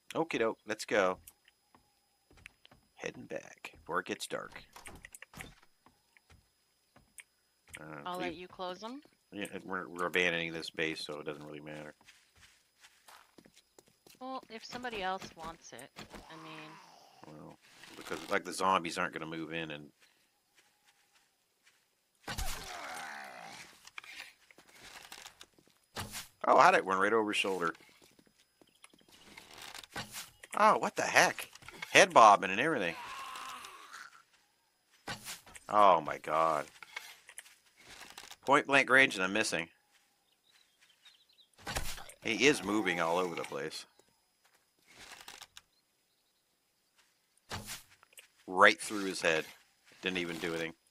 Okie doke, let's go. Heading back before it gets dark. I'll Please. let you close them. Yeah, we're abandoning this base, so it doesn't really matter. Well, if somebody else wants it, I mean, Well, because like the zombies aren't going to move in and. Oh, how'd it went right over his shoulder? Oh, what the heck? Head bobbing and everything. Oh my god. Point blank range and I'm missing. He is moving all over the place. Right through his head. Didn't even do anything.